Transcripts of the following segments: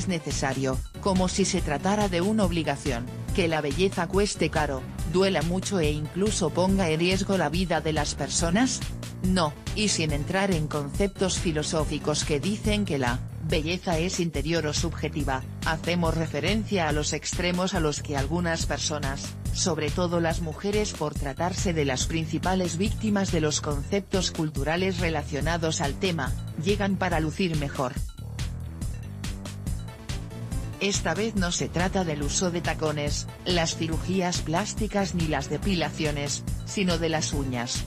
es necesario, como si se tratara de una obligación, que la belleza cueste caro, duela mucho e incluso ponga en riesgo la vida de las personas? No, y sin entrar en conceptos filosóficos que dicen que la belleza es interior o subjetiva, hacemos referencia a los extremos a los que algunas personas, sobre todo las mujeres por tratarse de las principales víctimas de los conceptos culturales relacionados al tema, llegan para lucir mejor. Esta vez no se trata del uso de tacones, las cirugías plásticas ni las depilaciones, sino de las uñas.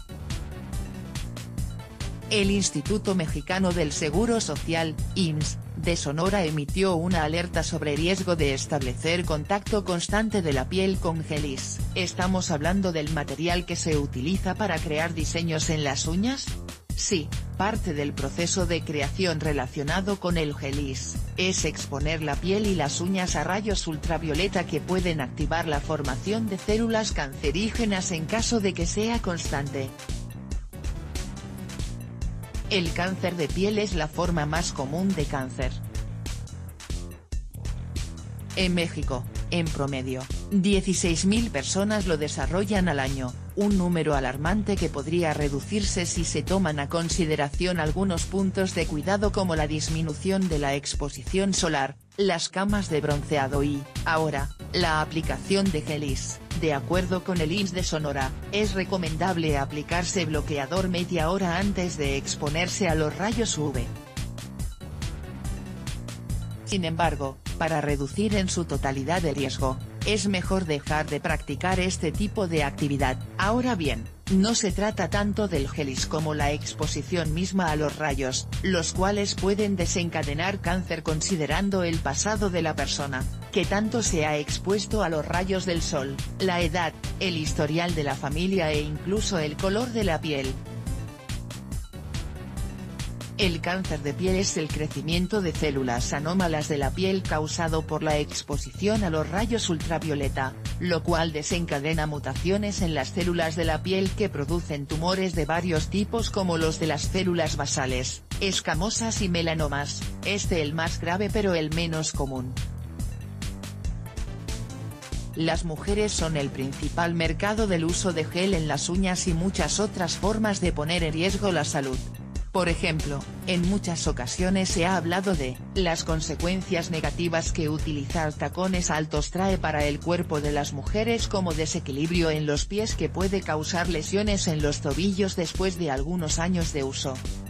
El Instituto Mexicano del Seguro Social, IMSS, de Sonora emitió una alerta sobre riesgo de establecer contacto constante de la piel con gelis. ¿Estamos hablando del material que se utiliza para crear diseños en las uñas? Sí, parte del proceso de creación relacionado con el gelis, es exponer la piel y las uñas a rayos ultravioleta que pueden activar la formación de células cancerígenas en caso de que sea constante. El cáncer de piel es la forma más común de cáncer. En México, en promedio, 16.000 personas lo desarrollan al año, un número alarmante que podría reducirse si se toman a consideración algunos puntos de cuidado como la disminución de la exposición solar, las camas de bronceado y, ahora, la aplicación de gelis. De acuerdo con el IMSS de Sonora, es recomendable aplicarse bloqueador media hora antes de exponerse a los rayos UV. Sin embargo, para reducir en su totalidad el riesgo, es mejor dejar de practicar este tipo de actividad. Ahora bien, no se trata tanto del gelis como la exposición misma a los rayos, los cuales pueden desencadenar cáncer considerando el pasado de la persona, que tanto se ha expuesto a los rayos del sol, la edad, el historial de la familia e incluso el color de la piel. El cáncer de piel es el crecimiento de células anómalas de la piel causado por la exposición a los rayos ultravioleta, lo cual desencadena mutaciones en las células de la piel que producen tumores de varios tipos como los de las células basales, escamosas y melanomas, el más grave pero el menos común. Las mujeres son el principal mercado del uso de gel en las uñas y muchas otras formas de poner en riesgo la salud. Por ejemplo, en muchas ocasiones se ha hablado de las consecuencias negativas que utilizar tacones altos trae para el cuerpo de las mujeres, como desequilibrio en los pies que puede causar lesiones en los tobillos después de algunos años de uso,